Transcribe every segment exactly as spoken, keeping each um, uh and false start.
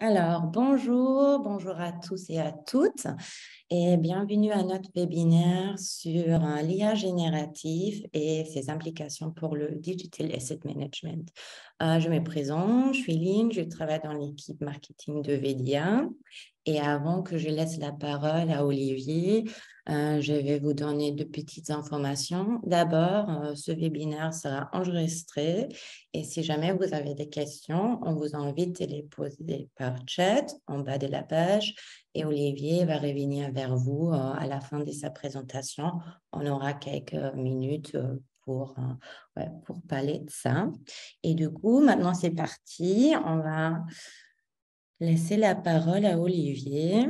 Alors, bonjour, bonjour à tous et à toutes et bienvenue à notre webinaire sur euh, l'I A génératif et ses implications pour le Digital Asset Management. Euh, je me présente, je suis Lynn, je travaille dans l'équipe marketing de Vedia. Et avant que je laisse la parole à Olivier, euh, je vais vous donner deux petites informations. D'abord, euh, ce webinaire sera enregistré et si jamais vous avez des questions, on vous invite à les poser par chat en bas de la page et Olivier va revenir vers vous euh, à la fin de sa présentation. On aura quelques minutes euh, pour, euh, ouais, pour parler de ça. Et du coup, maintenant c'est parti. On va laisser la parole à Olivier.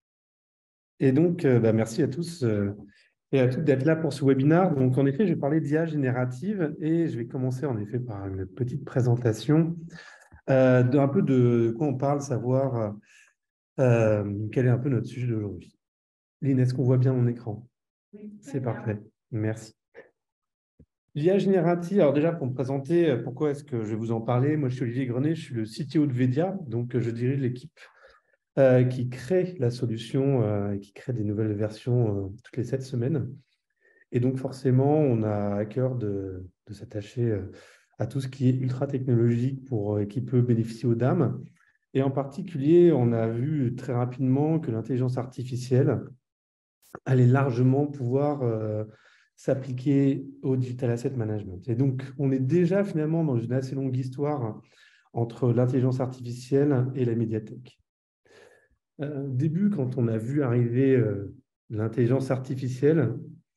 Et donc, euh, bah, merci à tous euh, et à toutes d'être là pour ce webinaire. Donc, en effet, je vais parler d'I A générative et je vais commencer en effet par une petite présentation euh, d'un peu de quoi on parle, savoir euh, quel est un peu notre sujet d'aujourd'hui. Lynn, est-ce qu'on voit bien mon écran? Oui, C'est parfait, merci. L'I A générative, alors déjà pour me présenter, euh, pourquoi est-ce que je vais vous en parler? Moi, je suis Olivier Grenet, je suis le C T O de Vedia, donc euh, je dirige l'équipe euh, qui crée la solution euh, et qui crée des nouvelles versions euh, toutes les sept semaines. Et donc, forcément, on a à cœur de, de s'attacher euh, à tout ce qui est ultra technologique pour, euh, qui peut bénéficier aux dames. Et en particulier, on a vu très rapidement que l'intelligence artificielle allait largement pouvoir euh, s'appliquer au digital asset management. Et donc, on est déjà finalement dans une assez longue histoire entre l'intelligence artificielle et la médiathèque. Euh, au début, quand on a vu arriver euh, l'intelligence artificielle,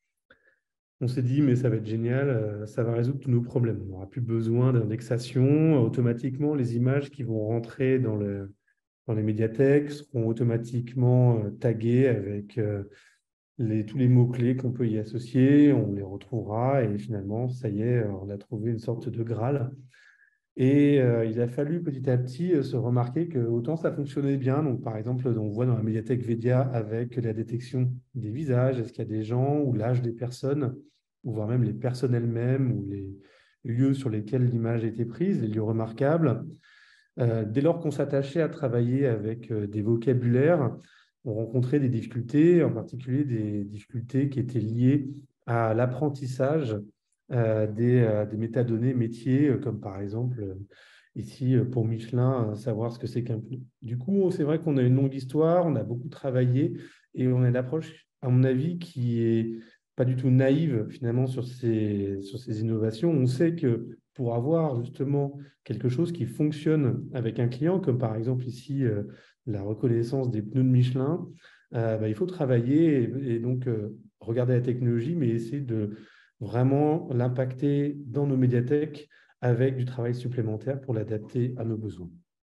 on s'est dit, mais ça va être génial, euh, ça va résoudre tous nos problèmes. On n'aura plus besoin d'indexation. Automatiquement, les images qui vont rentrer dans, le, dans les médiathèques seront automatiquement euh, taguées avec euh, les, tous les mots-clés qu'on peut y associer. On les retrouvera et finalement, ça y est, on a trouvé une sorte de Graal. Et euh, il a fallu petit à petit euh, se remarquer que autant ça fonctionnait bien. Donc, par exemple, on voit dans la médiathèque Vedia avec la détection des visages, est-ce qu'il y a des gens ou l'âge des personnes, ou voire même les personnes elles-mêmes ou les lieux sur lesquels l'image a été prise, les lieux remarquables. Euh, dès lors qu'on s'attachait à travailler avec euh, des vocabulaires, on rencontrait des difficultés, en particulier des difficultés qui étaient liées à l'apprentissage euh, des, euh, des métadonnées métiers, euh, comme par exemple euh, ici euh, pour Michelin, euh, savoir ce que c'est qu'un pneu. Du coup, c'est vrai qu'on a une longue histoire, on a beaucoup travaillé et on a une approche, à mon avis, qui est pas du tout naïve finalement sur ces, sur ces innovations. On sait que pour avoir justement quelque chose qui fonctionne avec un client, comme par exemple ici euh, la reconnaissance des pneus de Michelin, euh, bah, il faut travailler et, et donc euh, regarder la technologie, mais essayer de vraiment l'impacter dans nos médiathèques avec du travail supplémentaire pour l'adapter à nos besoins.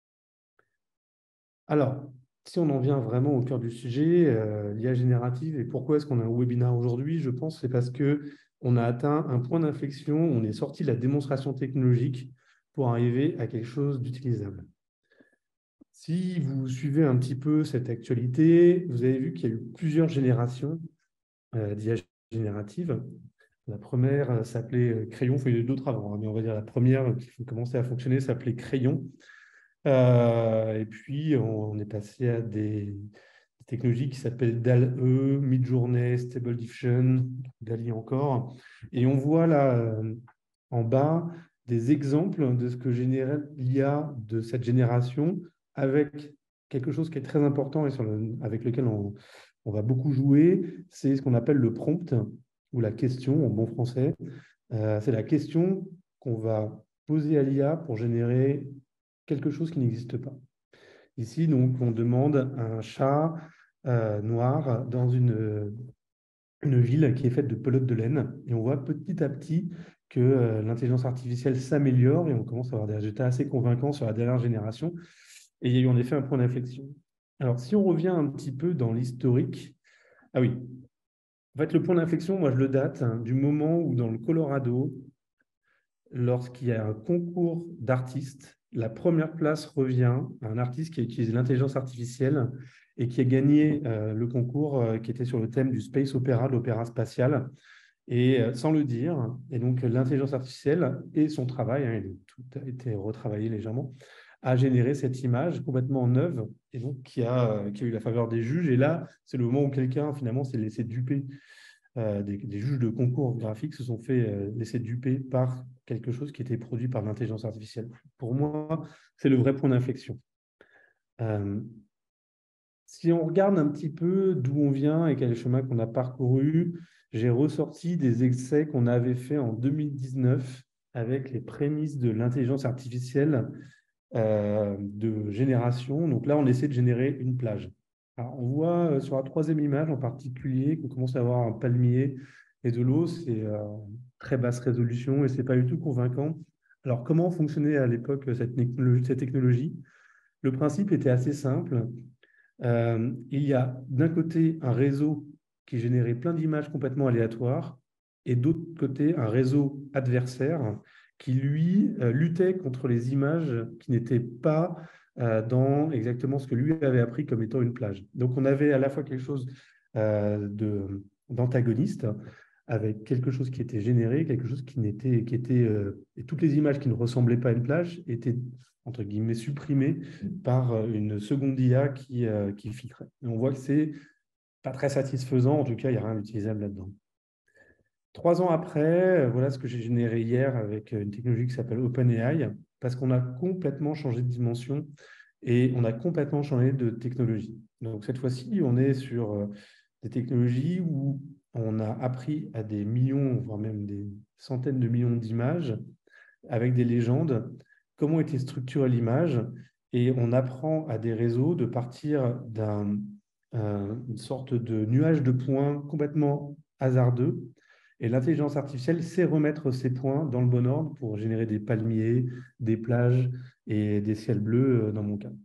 Alors, si on en vient vraiment au cœur du sujet, euh, l'I A générative et pourquoi est-ce qu'on a un webinaire aujourd'hui, je pense que c'est parce qu'on a atteint un point d'inflexion, on est sorti de la démonstration technologique pour arriver à quelque chose d'utilisable. Si vous suivez un petit peu cette actualité, vous avez vu qu'il y a eu plusieurs générations euh, d'I A générative. La première euh, s'appelait euh, Crayon, il y en a eu d'autres avant, hein, mais on va dire la première qui commençait à fonctionner s'appelait Crayon. Euh, et puis, on est passé à des technologies qui s'appellent D A L E, Midjourney, Stable Diffusion, D A L L-E encore. Et on voit là, euh, en bas, des exemples de ce que génère l'I A de cette génération avec quelque chose qui est très important et sur le, avec lequel on, on va beaucoup jouer, c'est ce qu'on appelle le prompt ou la question en bon français. Euh, c'est la question qu'on va poser à l'I A pour générer quelque chose qui n'existe pas. Ici, donc, on demande un chat euh, noir dans une, une ville qui est faite de pelotes de laine. Et on voit petit à petit que euh, l'intelligence artificielle s'améliore et on commence à avoir des résultats assez convaincants sur la dernière génération. Et il y a eu en effet un point d'inflexion. Alors, si on revient un petit peu dans l'historique, ah oui, en fait, le point d'inflexion, moi, je le date hein, du moment où, dans le Colorado, lorsqu'il y a un concours d'artistes, la première place revient à un artiste qui a utilisé l'intelligence artificielle et qui a gagné euh, le concours euh, qui était sur le thème du space opéra, de l'opéra spatial, et euh, sans le dire. Et donc, l'intelligence artificielle et son travail, hein, tout a été retravaillé légèrement, a généré cette image complètement neuve et donc qui a, qui a eu la faveur des juges. Et là, c'est le moment où quelqu'un, finalement, s'est laissé duper. Euh, des, des juges de concours graphiques se sont fait euh, laisser duper par quelque chose qui était produit par l'intelligence artificielle. Pour moi, c'est le vrai point d'inflexion. Euh, si on regarde un petit peu d'où on vient et quel chemin qu'on a parcouru, j'ai ressorti des essais qu'on avait fait en deux mille dix-neuf avec les prémices de l'intelligence artificielle euh, de génération. Donc là, on essaie de générer une plage. Alors, on voit euh, sur la troisième image en particulier qu'on commence à avoir un palmier et de l'eau. C'est euh, très basse résolution et ce n'est pas du tout convaincant. Alors, comment fonctionnait à l'époque cette technologie, cette technologie? Le principe était assez simple. Euh, il y a d'un côté un réseau qui générait plein d'images complètement aléatoires et d'autre côté un réseau adversaire qui, lui, euh, luttait contre les images qui n'étaient pas euh, dans exactement ce que lui avait appris comme étant une plage. Donc on avait à la fois quelque chose euh, de, d'antagoniste avec quelque chose qui était généré, quelque chose qui n'était, qui était euh, et toutes les images qui ne ressemblaient pas à une plage étaient entre guillemets supprimées par euh, une seconde I A qui, euh, qui filtrait. Et on voit que c'est pas très satisfaisant, en tout cas, il n'y a rien d'utilisable là-dedans. Trois ans après, euh, voilà ce que j'ai généré hier avec une technologie qui s'appelle OpenAI, parce qu'on a complètement changé de dimension et on a complètement changé de technologie. Donc cette fois-ci, on est sur euh, des technologies où on a appris à des millions, voire même des centaines de millions d'images avec des légendes, comment était structurée l'image, et on apprend à des réseaux de partir d'une euh, sorte de nuage de points complètement hasardeux, et l'intelligence artificielle sait remettre ces points dans le bon ordre pour générer des palmiers, des plages et des ciels bleus euh, dans mon cas.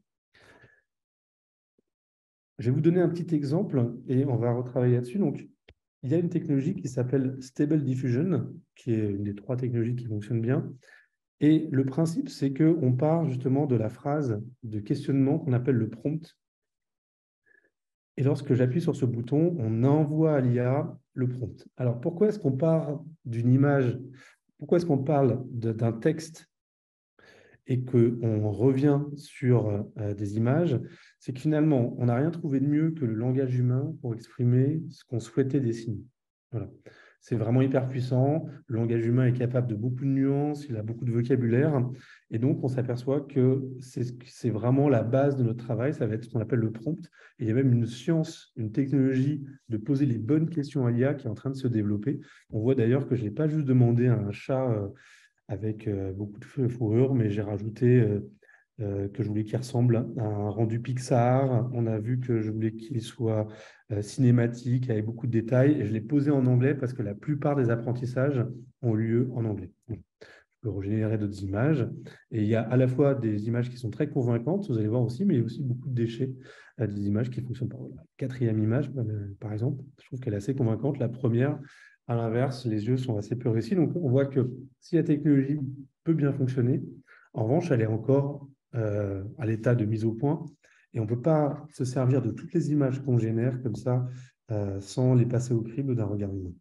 Je vais vous donner un petit exemple et on va retravailler là-dessus. Donc, il y a une technologie qui s'appelle Stable Diffusion, qui est une des trois technologies qui fonctionnent bien. Et le principe, c'est qu'on part justement de la phrase de questionnement qu'on appelle le prompt. Et lorsque j'appuie sur ce bouton, on envoie à l'I A le prompt. Alors, pourquoi est-ce qu'on part d'une image, pourquoi est-ce qu'on parle d'un texte et qu'on revient sur euh, des images? C'est que finalement, on n'a rien trouvé de mieux que le langage humain pour exprimer ce qu'on souhaitait dessiner. Voilà. C'est vraiment hyper puissant. Le langage humain est capable de beaucoup de nuances, il a beaucoup de vocabulaire. Et donc, on s'aperçoit que c'est vraiment la base de notre travail. Ça va être ce qu'on appelle le prompt. Et il y a même une science, une technologie de poser les bonnes questions à l'I A qui est en train de se développer. On voit d'ailleurs que je n'ai pas juste demandé à un chat euh, avec euh, beaucoup de fourrure, mais j'ai rajouté euh, euh, que je voulais qu'il ressemble à un rendu Pixar. On a vu que je voulais qu'il soit euh, cinématique, avec beaucoup de détails, et je l'ai posé en anglais parce que la plupart des apprentissages ont lieu en anglais. Je peux régénérer d'autres images, et il y a à la fois des images qui sont très convaincantes, vous allez voir aussi, mais il y a aussi beaucoup de déchets, euh, des images qui fonctionnent pas. La quatrième image, euh, par exemple, je trouve qu'elle est assez convaincante. La première, à l'inverse, les yeux sont assez peu réussis. Donc, on voit que si la technologie peut bien fonctionner, en revanche, elle est encore euh, à l'état de mise au point. Et on ne peut pas se servir de toutes les images qu'on génère comme ça euh, sans les passer au crible d'un regard humain.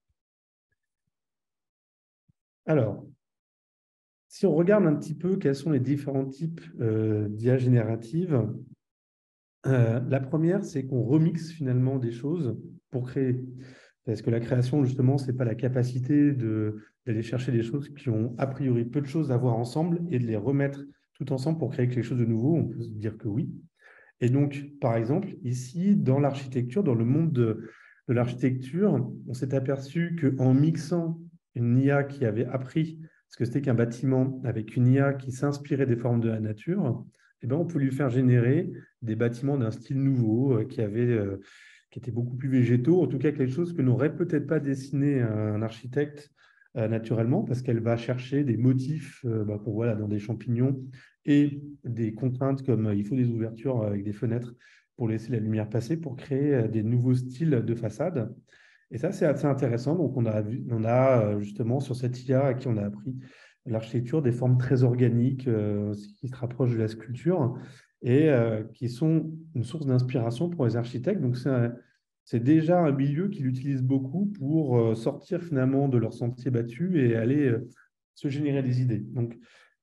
Alors, si on regarde un petit peu quels sont les différents types euh, d'I A générative, euh, la première, c'est qu'on remixe finalement des choses pour créer. Parce que la création, justement, ce n'est pas la capacité d'aller chercher des choses qui ont a priori peu de choses à voir ensemble et de les remettre tout ensemble pour créer quelque chose de nouveau. On peut se dire que oui. Et donc, par exemple, ici, dans l'architecture, dans le monde de, de l'architecture, on s'est aperçu qu'en mixant une I A qui avait appris ce que c'était qu'un bâtiment avec une I A qui s'inspirait des formes de la nature, eh ben, on peut lui faire générer des bâtiments d'un style nouveau, euh, qui, avait, euh, qui étaient beaucoup plus végétaux, en tout cas quelque chose que n'aurait peut-être pas dessiné un architecte euh, naturellement, parce qu'elle va chercher des motifs euh, bah, qu'on voit là dans des champignons et des contraintes comme euh, il faut des ouvertures avec des fenêtres pour laisser la lumière passer, pour créer euh, des nouveaux styles de façade. Et ça, c'est assez intéressant. Donc, on a, vu, on a euh, justement sur cette I A à qui on a appris l'architecture des formes très organiques euh, qui se rapprochent de la sculpture et euh, qui sont une source d'inspiration pour les architectes. Donc, c'est déjà un milieu qu'ils utilisent beaucoup pour euh, sortir finalement de leur sentier battu et aller euh, se générer des idées. Donc,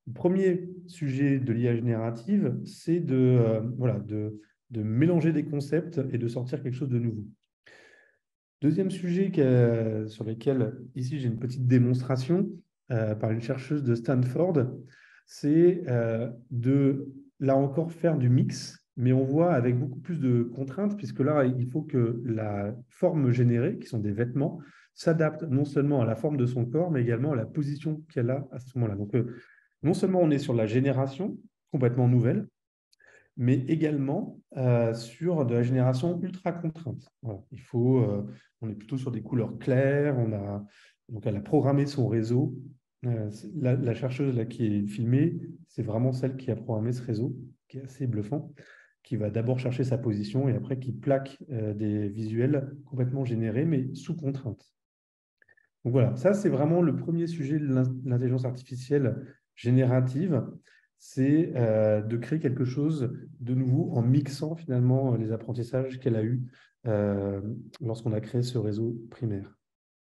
Le premier sujet de l'I A générative, c'est de, euh, voilà, de, de mélanger des concepts et de sortir quelque chose de nouveau. Deuxième sujet que, sur lequel, ici, j'ai une petite démonstration euh, par une chercheuse de Stanford, c'est euh, de, là encore, faire du mix, mais on voit avec beaucoup plus de contraintes, puisque là, il faut que la forme générée, qui sont des vêtements, s'adapte non seulement à la forme de son corps, mais également à la position qu'elle a à ce moment-là. Donc, euh, non seulement on est sur la génération complètement nouvelle, mais également euh, sur de la génération ultra contrainte. Voilà. Il faut, euh, on est plutôt sur des couleurs claires, on a, donc elle a programmé son réseau. Euh, la, la chercheuse là, qui est filmée, c'est vraiment celle qui a programmé ce réseau, qui est assez bluffant, qui va d'abord chercher sa position et après qui plaque euh, des visuels complètement générés, mais sous contrainte. Donc voilà, ça c'est vraiment le premier sujet de l'intelligence artificielle générative, c'est euh, de créer quelque chose de nouveau en mixant finalement les apprentissages qu'elle a eus euh, lorsqu'on a créé ce réseau primaire.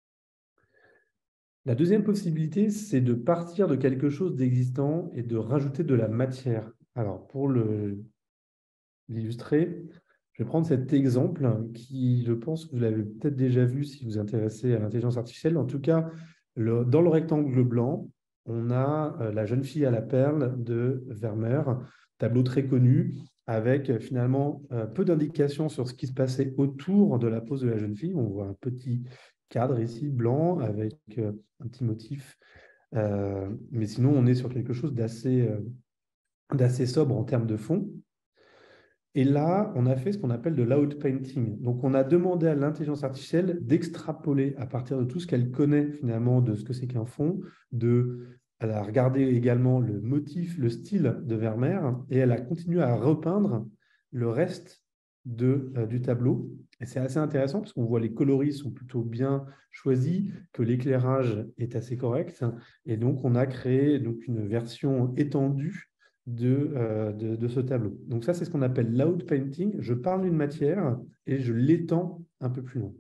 La deuxième possibilité, c'est de partir de quelque chose d'existant et de rajouter de la matière. Alors, pour le, l'illustrer, je vais prendre cet exemple qui, je pense que vous l'avez peut-être déjà vu si vous vous intéressez à l'intelligence artificielle. En tout cas, le, dans le rectangle blanc, on a euh, la jeune fille à la perle de Vermeer, tableau très connu, avec euh, finalement euh, peu d'indications sur ce qui se passait autour de la pose de la jeune fille. On voit un petit cadre ici, blanc, avec euh, un petit motif. Euh, mais sinon, on est sur quelque chose d'assez euh, d'assez sobre en termes de fond. Et là, on a fait ce qu'on appelle de l'outpainting. Donc, on a demandé à l'intelligence artificielle d'extrapoler à partir de tout ce qu'elle connaît finalement de ce que c'est qu'un fond, de, elle a regardé également le motif, le style de Vermeer, et elle a continué à repeindre le reste de, euh, du tableau. Et c'est assez intéressant parce qu'on voit les coloris sont plutôt bien choisis, que l'éclairage est assez correct. Et donc, on a créé donc, une version étendue de, euh, de, de ce tableau. Donc ça, c'est ce qu'on appelle l'outpainting. Je parle d'une matière et je l'étends un peu plus loin.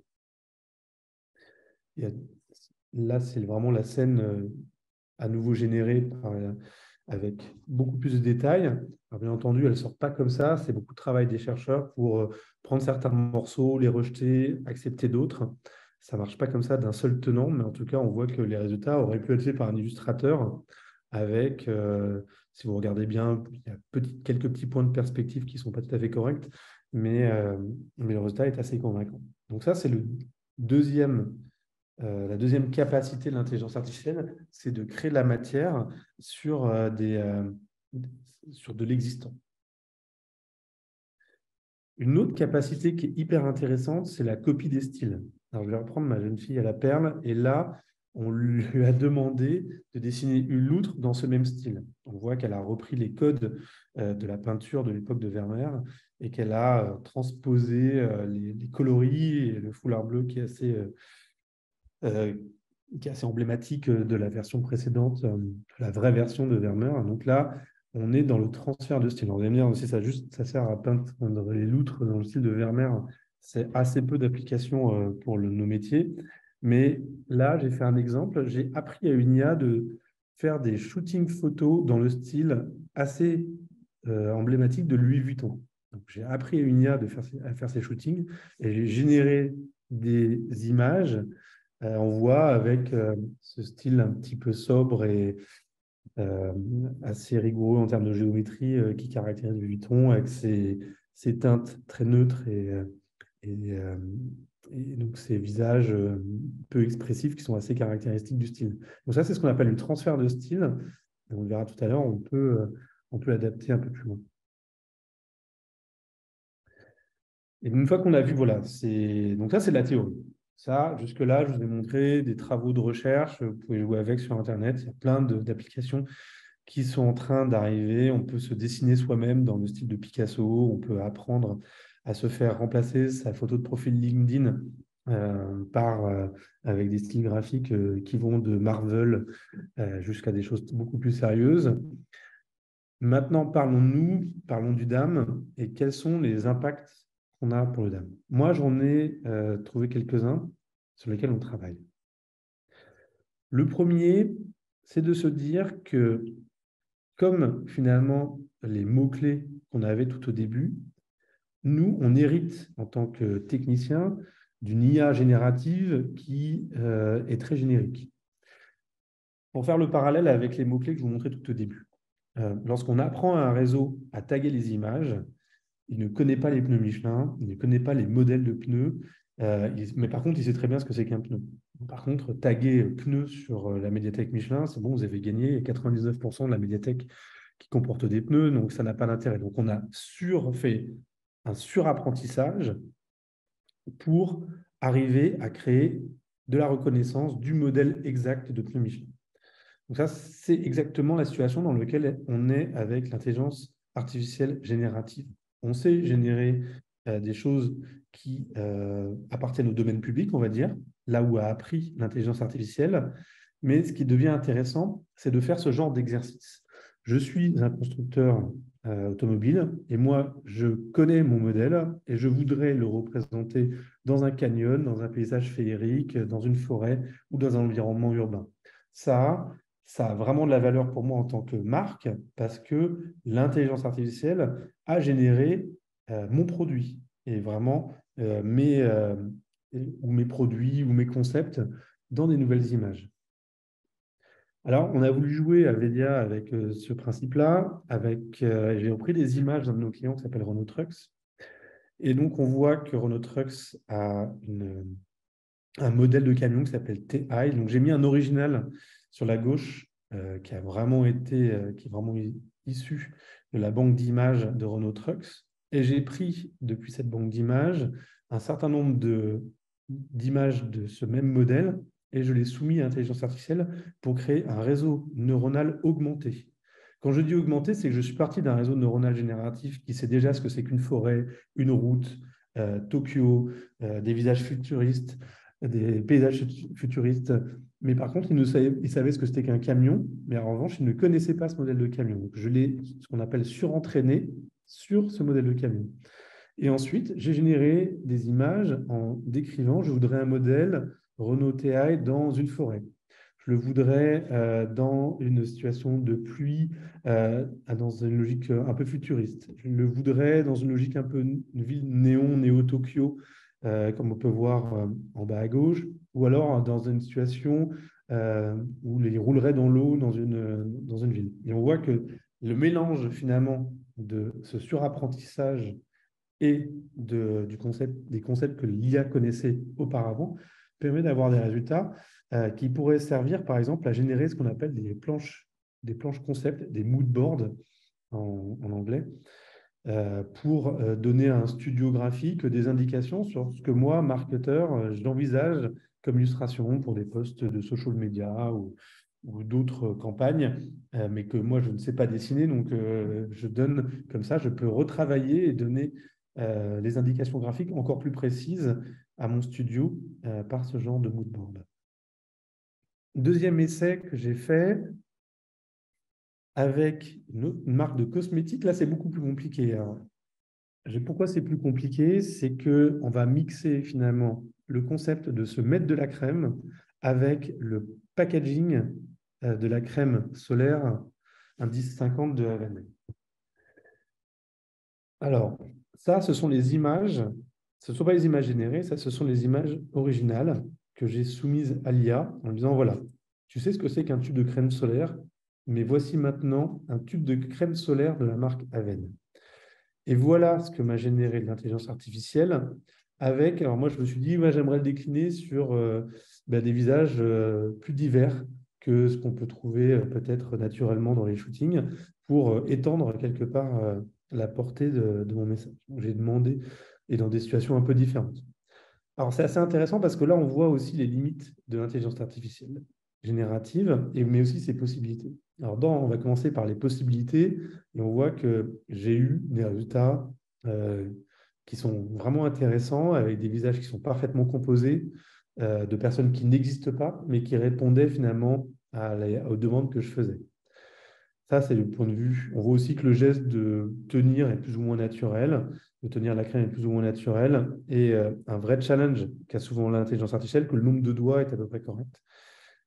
Et là, c'est vraiment la scène euh, à nouveau générée par, euh, avec beaucoup plus de détails. Alors, bien entendu, elle ne sort pas comme ça. C'est beaucoup de travail des chercheurs pour euh, prendre certains morceaux, les rejeter, accepter d'autres. Ça ne marche pas comme ça d'un seul tenant, mais en tout cas, on voit que les résultats auraient pu être faits par un illustrateur avec, euh, si vous regardez bien, il y a petit, quelques petits points de perspective qui ne sont pas tout à fait corrects, mais, euh, mais le résultat est assez convaincant. Donc ça, c'est le deuxième, euh, la deuxième capacité de l'intelligence artificielle, c'est de créer de la matière sur, euh, des, euh, sur de l'existant. Une autre capacité qui est hyper intéressante, c'est la copie des styles. Alors, je vais reprendre ma jeune fille à la perle, et là, on lui a demandé de dessiner une loutre dans ce même style. On voit qu'elle a repris les codes euh, de la peinture de l'époque de Vermeer et qu'elle a euh, transposé euh, les, les coloris et le foulard bleu qui est assez, euh, euh, qui est assez emblématique de la version précédente, euh, la vraie version de Vermeer. Donc là, on est dans le transfert de style. Alors, vous allez me dire aussi, ça, juste, ça sert à peindre les loutres dans le style de Vermeer. C'est assez peu d'applications euh, pour le, nos métiers. Mais là, j'ai fait un exemple. J'ai appris à une I A de faire des shootings photos dans le style assez euh, emblématique de Louis Vuitton. J'ai appris à une I A de faire, à faire ces shootings et j'ai généré des images. Euh, on voit avec euh, ce style un petit peu sobre et euh, assez rigoureux en termes de géométrie euh, qui caractérise Louis Vuitton, avec ses, ses teintes très neutres et, euh, et, euh, et donc ces visages euh, peu expressifs qui sont assez caractéristiques du style. Donc ça, c'est ce qu'on appelle le transfert de style. Et on le verra tout à l'heure, on peut, euh, on peut l'adapter un peu plus loin. Et une fois qu'on a vu, voilà, c'est donc ça, c'est de la théorie. Ça, jusque-là, je vous ai montré des travaux de recherche. Vous pouvez jouer avec sur Internet. Il y a plein d'applications qui sont en train d'arriver. On peut se dessiner soi-même dans le style de Picasso. On peut apprendre à se faire remplacer sa photo de profil LinkedIn euh, par, euh, avec des styles graphiques euh, qui vont de Marvel euh, jusqu'à des choses beaucoup plus sérieuses. Maintenant, parlons-nous, parlons du D A M et quels sont les impacts qu'on a pour le D A M. Moi, j'en ai euh, trouvé quelques-uns sur lesquels on travaille. Le premier, c'est de se dire que comme finalement les mots-clés qu'on avait tout au début, nous, on hérite en tant que technicien d'une I A générative qui euh, est très générique. Pour faire le parallèle avec les mots-clés que je vous montrais tout au début, euh, lorsqu'on apprend à un réseau à taguer les images, il ne connaît pas les pneus Michelin, il ne connaît pas les modèles de pneus, euh, il, mais par contre, il sait très bien ce que c'est qu'un pneu. Par contre, taguer pneus sur la médiathèque Michelin, c'est bon, vous avez gagné quatre-vingt-dix-neuf pour cent de la médiathèque qui comporte des pneus, donc ça n'a pas d'intérêt. Donc, on a surfait un surapprentissage pour arriver à créer de la reconnaissance du modèle exact de pneus Michelin. Donc ça, c'est exactement la situation dans laquelle on est avec l'intelligence artificielle générative. On sait générer euh, des choses qui euh, appartiennent au domaine public, on va dire, là où a appris l'intelligence artificielle. Mais ce qui devient intéressant, c'est de faire ce genre d'exercice. Je suis un constructeur euh, automobile et moi, je connais mon modèle et je voudrais le représenter dans un canyon, dans un paysage féerique, dans une forêt ou dans un environnement urbain. Ça, ça a vraiment de la valeur pour moi en tant que marque parce que l'intelligence artificielle a généré euh, mon produit et vraiment euh, mes, euh, ou mes produits ou mes concepts dans des nouvelles images. Alors, on a voulu jouer à Vedia avec euh, ce principe-là. Avec, euh, j'ai repris des images d'un de nos clients qui s'appelle Renault Trucks. Et donc, on voit que Renault Trucks a une, un modèle de camion qui s'appelle T I. Donc, j'ai mis un original sur la gauche euh, qui a vraiment été, euh, qui est vraiment issu de la banque d'images de Renault Trucks. Et j'ai pris, depuis cette banque d'images, un certain nombre de, d'images de ce même modèle et je l'ai soumis à l'intelligence artificielle pour créer un réseau neuronal augmenté. Quand je dis augmenté, c'est que je suis parti d'un réseau neuronal génératif qui sait déjà ce que c'est qu'une forêt, une route, euh, Tokyo, euh, des visages futuristes, des paysages futuristes. Mais par contre, il, ne savait, il savait ce que c'était qu'un camion, mais en revanche, il ne connaissait pas ce modèle de camion. Donc, je l'ai, ce qu'on appelle surentraîné sur ce modèle de camion. Et ensuite, j'ai généré des images en décrivant, je voudrais un modèle Renault T I dans une forêt. Je le voudrais euh, dans une situation de pluie, euh, dans une logique un peu futuriste. Je le voudrais dans une logique un peu une ville néon, néo-Tokyo, euh, comme on peut voir euh, en bas à gauche, ou alors dans une situation euh, où il roulerait dans l'eau dans une, dans une ville. Et on voit que le mélange finalement de ce surapprentissage et de, du concept, des concepts que l'I A connaissait auparavant, permet d'avoir des résultats euh, qui pourraient servir, par exemple, à générer ce qu'on appelle des planches, des planches concept, des mood boards en, en anglais, euh, pour euh, donner à un studio graphique des indications sur ce que moi, marketeur, euh, j'envisage comme illustration pour des posts de social media ou, ou d'autres campagnes, euh, mais que moi, je ne sais pas dessiner. Donc, euh, je donne comme ça, je peux retravailler et donner euh, les indications graphiques encore plus précises à mon studio euh, par ce genre de moodboard. Deuxième essai que j'ai fait avec une, autre, une marque de cosmétiques. Là, c'est beaucoup plus compliqué. Hein. Pourquoi c'est plus compliqué? C'est qu'on va mixer finalement le concept de se mettre de la crème avec le packaging euh, de la crème solaire indice cinquante de Haven. Alors, ça, ce sont les images, ce ne sont pas les images générées, ça, ce sont les images originales que j'ai soumises à l'I A en disant, voilà, tu sais ce que c'est qu'un tube de crème solaire, mais voici maintenant un tube de crème solaire de la marque Haven. Et voilà ce que m'a généré l'intelligence artificielle avec, alors moi je me suis dit, ouais, j'aimerais le décliner sur euh, bah, des visages euh, plus divers que ce qu'on peut trouver euh, peut-être naturellement dans les shootings pour euh, étendre quelque part euh, la portée de, de mon message. J'ai demandé, et dans des situations un peu différentes. Alors c'est assez intéressant parce que là on voit aussi les limites de l'intelligence artificielle générative, et, mais aussi ses possibilités. Alors, dans, on va commencer par les possibilités et on voit que j'ai eu des résultats euh, qui sont vraiment intéressants avec des visages qui sont parfaitement composés euh, de personnes qui n'existent pas, mais qui répondaient finalement à la, aux demandes que je faisais. Ça, c'est le point de vue. On voit aussi que le geste de tenir est plus ou moins naturel, de tenir la crème est plus ou moins naturel, et euh, un vrai challenge qu'a souvent l'intelligence artificielle, que le nombre de doigts est à peu près correct.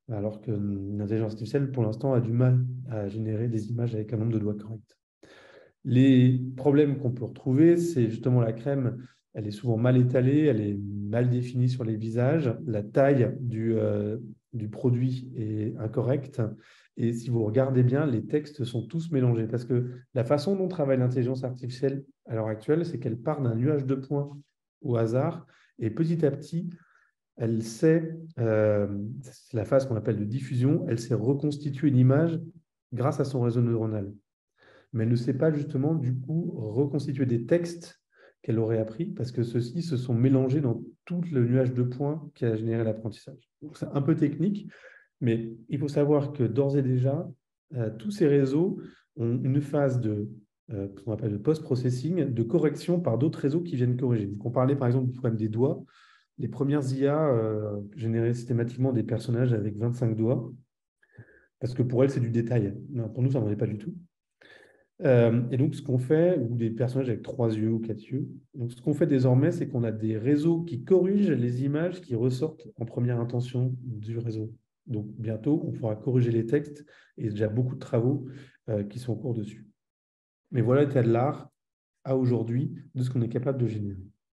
alors qu'une intelligence artificielle, pour l'instant, a du mal à générer des images avec un nombre de doigts correct. Les problèmes qu'on peut retrouver, c'est justement la crème, elle est souvent mal étalée, elle est mal définie sur les visages, la taille du, euh, du produit est incorrecte, et si vous regardez bien, les textes sont tous mélangés, parce que la façon dont travaille l'intelligence artificielle à l'heure actuelle, c'est qu'elle part d'un nuage de points au hasard, et petit à petit, elle sait, euh, c'est la phase qu'on appelle de diffusion, elle sait reconstituer une image grâce à son réseau neuronal. Mais elle ne sait pas justement, du coup, reconstituer des textes qu'elle aurait appris, parce que ceux-ci se sont mélangés dans tout le nuage de points qui a généré l'apprentissage. Donc, c'est un peu technique, mais il faut savoir que d'ores et déjà, euh, tous ces réseaux ont une phase de, euh, qu'on appelle de post-processing, de correction par d'autres réseaux qui viennent corriger. Donc, on parlait par exemple du problème des doigts. Les premières I A euh, généraient systématiquement des personnages avec vingt-cinq doigts, parce que pour elles, c'est du détail. Non, pour nous, ça n'en est pas du tout. Euh, et donc, ce qu'on fait, ou des personnages avec trois yeux ou quatre yeux, donc ce qu'on fait désormais, c'est qu'on a des réseaux qui corrigent les images qui ressortent en première intention du réseau. Donc, bientôt, on pourra corriger les textes et il y a déjà beaucoup de travaux euh, qui sont en cours dessus. Mais voilà l'état de l'art à aujourd'hui de ce qu'on est capable de générer.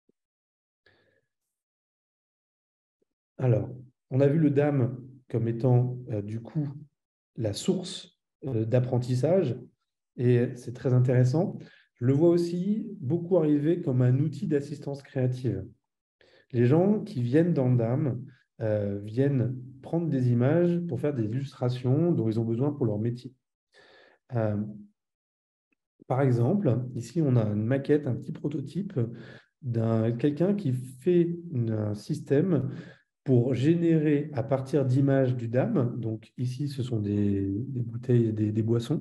Alors, on a vu le D A M comme étant, euh, du coup, la source euh, d'apprentissage. Et c'est très intéressant. Je le vois aussi beaucoup arriver comme un outil d'assistance créative. Les gens qui viennent dans le D A M euh, viennent prendre des images pour faire des illustrations dont ils ont besoin pour leur métier. Euh, par exemple, ici, on a une maquette, un petit prototype d'un quelqu'un qui fait une, un système pour générer à partir d'images du D A M. Donc ici, ce sont des, des bouteilles, des, des boissons,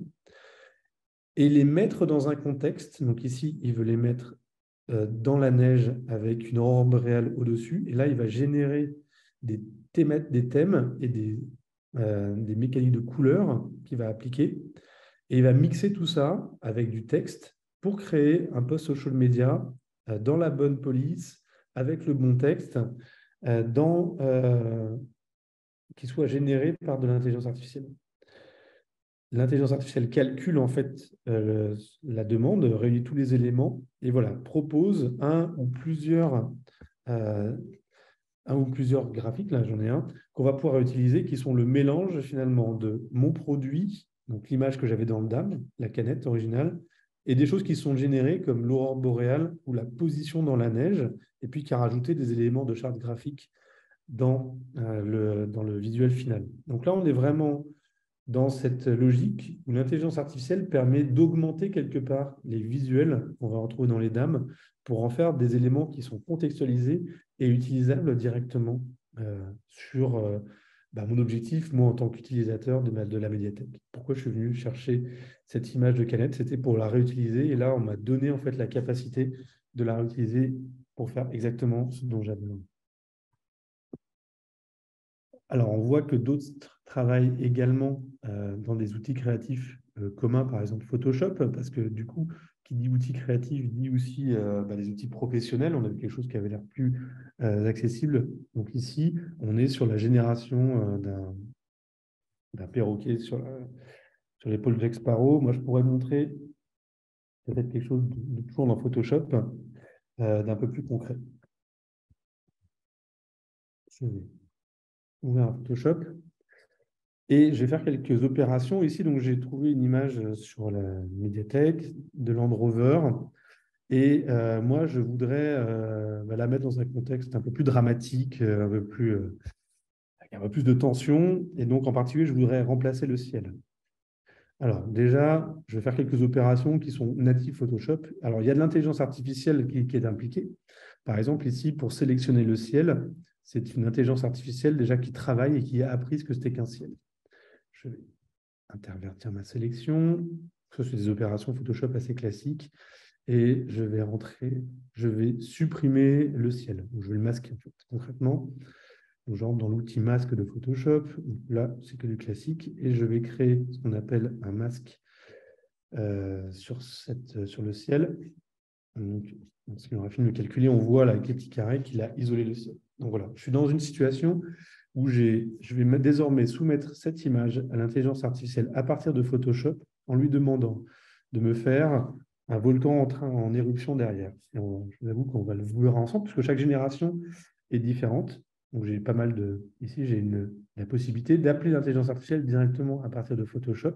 et les mettre dans un contexte. Donc ici, il veut les mettre euh, dans la neige avec une aurore boréale au-dessus. Et là, il va générer des thèmes, des thèmes et des, euh, des mécaniques de couleurs qu'il va appliquer. Et il va mixer tout ça avec du texte pour créer un post social media euh, dans la bonne police, avec le bon texte, euh, dans, euh, qui soit généré par de l'intelligence artificielle. L'intelligence artificielle calcule en fait euh, la demande, réunit tous les éléments et voilà, propose un ou plusieurs, euh, un ou plusieurs graphiques, là j'en ai un, qu'on va pouvoir utiliser, qui sont le mélange finalement de mon produit, donc l'image que j'avais dans le D A M, la canette originale, et des choses qui sont générées comme l'aurore boréale ou la position dans la neige, et puis qui a rajouté des éléments de charte graphique dans, euh, le, dans le visuel final. Donc là, on est vraiment dans cette logique où l'intelligence artificielle permet d'augmenter quelque part les visuels qu'on va retrouver dans les D A M pour en faire des éléments qui sont contextualisés et utilisables directement euh, sur euh, bah, mon objectif, moi, en tant qu'utilisateur de, ma, de la médiathèque. Pourquoi je suis venu chercher cette image de canette? C'était pour la réutiliser et là, on m'a donné en fait la capacité de la réutiliser pour faire exactement ce dont j'avais besoin. Alors, on voit que d'autres travaillent également euh, dans des outils créatifs euh, communs, par exemple Photoshop, parce que du coup, qui dit outils créatifs dit aussi euh, bah, des outils professionnels. On avait quelque chose qui avait l'air plus euh, accessible. Donc ici, on est sur la génération euh, d'un, d'un perroquet sur, la, sur l'épaule de Jack Sparrow. Moi, je pourrais montrer peut-être quelque chose de, de toujours dans Photoshop, euh, d'un peu plus concret. Je vais ouvrir un Photoshop. Et je vais faire quelques opérations ici. Donc, j'ai trouvé une image sur la médiathèque de Land Rover. Et euh, moi, je voudrais euh, bah, la mettre dans un contexte un peu plus dramatique, euh, un peu plus, euh, avec un peu plus de tension. Et donc, en particulier, je voudrais remplacer le ciel. Alors, déjà, je vais faire quelques opérations qui sont natives Photoshop. Alors, il y a de l'intelligence artificielle qui, qui est impliquée. Par exemple, ici, pour sélectionner le ciel, c'est une intelligence artificielle déjà qui travaille et qui a appris ce que c'était qu'un ciel. Je vais intervertir ma sélection. Ce sont des opérations Photoshop assez classiques. Et je vais rentrer, je vais supprimer le ciel. Donc, je vais le masquer en fait, concrètement. Donc, je rentre dans l'outil masque de Photoshop. Donc, là, c'est que du classique. Et je vais créer ce qu'on appelle un masque euh, sur, cette, sur le ciel. Donc, ce qu'on aura fini de calculer, on voit là, avec les petits carrés qu'il a isolé le ciel. Donc voilà, je suis dans une situation où j'ai, je vais désormais soumettre cette image à l'intelligence artificielle à partir de Photoshop en lui demandant de me faire un volcan en train en éruption derrière. Et on, je vous avoue qu'on va le voir ensemble, puisque chaque génération est différente. Donc j'ai pas mal de... Ici, j'ai une, la possibilité d'appeler l'intelligence artificielle directement à partir de Photoshop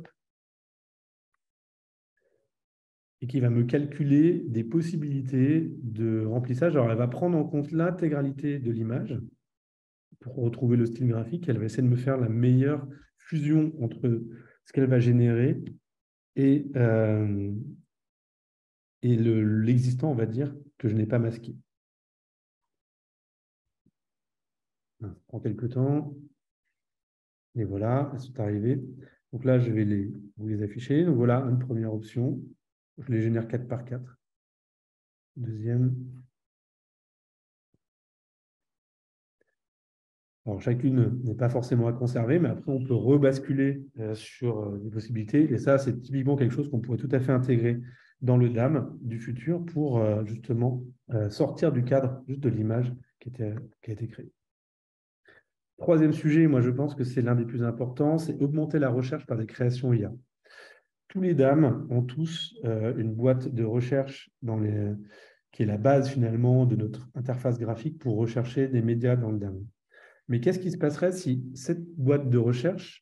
et qui va me calculer des possibilités de remplissage. Alors, elle va prendre en compte l'intégralité de l'image pour retrouver le style graphique. Elle va essayer de me faire la meilleure fusion entre ce qu'elle va générer et, euh, et l'existant, on va dire, que je n'ai pas masqué. Ça prend quelques temps. Et voilà, elles sont arrivées. Donc là, je vais les, vous les afficher. Donc voilà, une première option. Je les génère quatre par quatre. Deuxième. Alors, chacune n'est pas forcément à conserver, mais après, on peut rebasculer euh, sur euh, des possibilités. Et ça, c'est typiquement quelque chose qu'on pourrait tout à fait intégrer dans le D A M du futur pour euh, justement euh, sortir du cadre juste de l'image qui, qui a été créée. Troisième sujet, moi je pense que c'est l'un des plus importants, c'est augmenter la recherche par des créations I A. Tous les D A M ont tous euh, une boîte de recherche dans les, qui est la base finalement de notre interface graphique pour rechercher des médias dans le D A M. Mais qu'est-ce qui se passerait si cette boîte de recherche,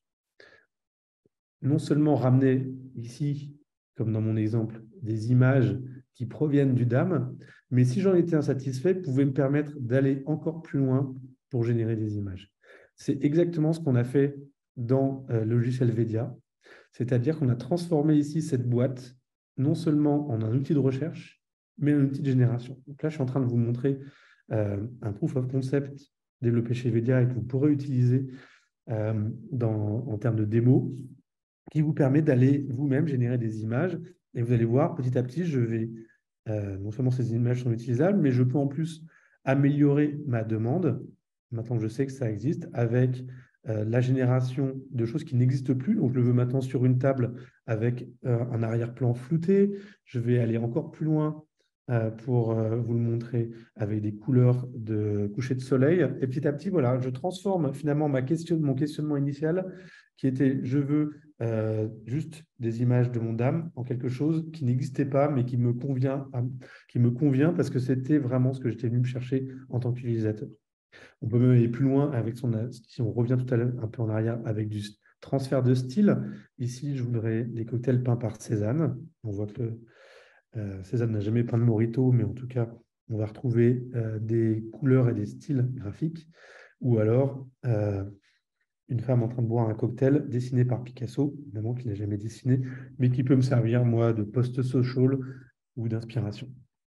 non seulement ramenait ici, comme dans mon exemple, des images qui proviennent du D A M, mais si j'en étais insatisfait, pouvait me permettre d'aller encore plus loin pour générer des images. C'est exactement ce qu'on a fait dans euh, le logiciel Vedia, c'est-à-dire qu'on a transformé ici cette boîte non seulement en un outil de recherche, mais un outil de génération. Donc là, je suis en train de vous montrer euh, un proof of concept développé chez Vedia et que vous pourrez utiliser euh, dans, en termes de démo, qui vous permet d'aller vous-même générer des images. Et vous allez voir, petit à petit, je vais, euh, non seulement ces images sont utilisables, mais je peux en plus améliorer ma demande, maintenant que je sais que ça existe, avec euh, la génération de choses qui n'existent plus. Donc, je le veux maintenant sur une table avec euh, un arrière-plan flouté. Je vais aller encore plus loin euh, pour euh, vous le montrer avec des couleurs de coucher de soleil. Et petit à petit, voilà, je transforme finalement ma question, mon questionnement initial qui était « je veux euh, juste des images de mon D A M » en quelque chose qui n'existait pas, mais qui me convient, à, qui me convient parce que c'était vraiment ce que j'étais venu me chercher en tant qu'utilisateur. On peut même aller plus loin avec son, si on revient tout à l'heure un peu en arrière avec du transfert de style. Ici, je voudrais des cocktails peints par Cézanne. On voit que le, euh, Cézanne n'a jamais peint de Morito, mais en tout cas, on va retrouver euh, des couleurs et des styles graphiques. Ou alors, euh, une femme en train de boire un cocktail dessiné par Picasso, évidemment qu'il n'a jamais dessiné, mais qui peut me servir, moi, de post-social ou d'inspiration.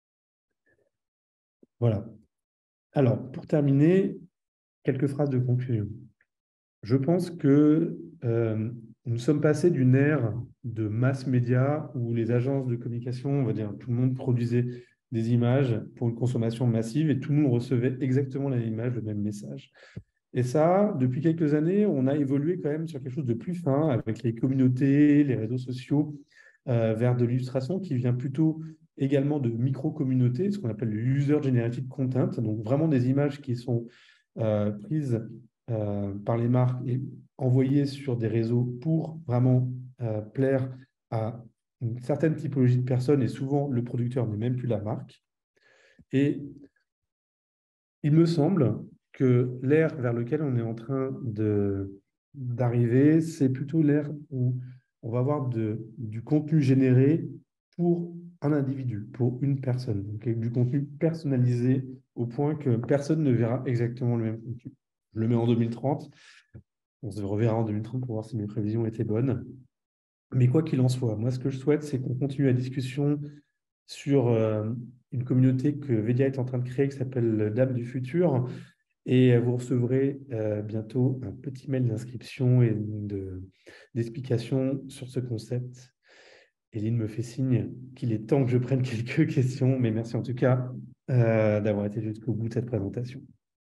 Voilà. Alors, pour terminer, quelques phrases de conclusion. Je pense que euh, nous sommes passés d'une ère de mass média où les agences de communication, on va dire, tout le monde produisait des images pour une consommation massive et tout le monde recevait exactement la même image, le même message. Et ça, depuis quelques années, on a évolué quand même sur quelque chose de plus fin avec les communautés, les réseaux sociaux, euh, vers de l'illustration qui vient plutôt également de micro-communautés, ce qu'on appelle le user-generated content, donc vraiment des images qui sont euh, prises euh, par les marques et envoyées sur des réseaux pour vraiment euh, plaire à une certaine typologie de personnes et souvent le producteur n'est même plus la marque. Et il me semble que l'ère vers lequel on est en train de, d'arriver, c'est plutôt l'ère où on va avoir de, du contenu généré pour un individu, pour une personne. Donc, du contenu personnalisé au point que personne ne verra exactement le même contenu. Je le mets en deux mille trente. On se reverra en deux mille trente pour voir si mes prévisions étaient bonnes. Mais quoi qu'il en soit, moi, ce que je souhaite, c'est qu'on continue la discussion sur euh, une communauté que Vedia est en train de créer qui s'appelle D A M du futur. Et vous recevrez euh, bientôt un petit mail d'inscription et d'explication sur ce concept. Eline me fait signe qu'il est temps que je prenne quelques questions, mais merci en tout cas euh, d'avoir été jusqu'au bout de cette présentation.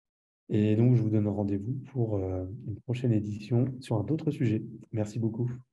Et donc, je vous donne rendez-vous pour euh, une prochaine édition sur un autre sujet. Merci beaucoup.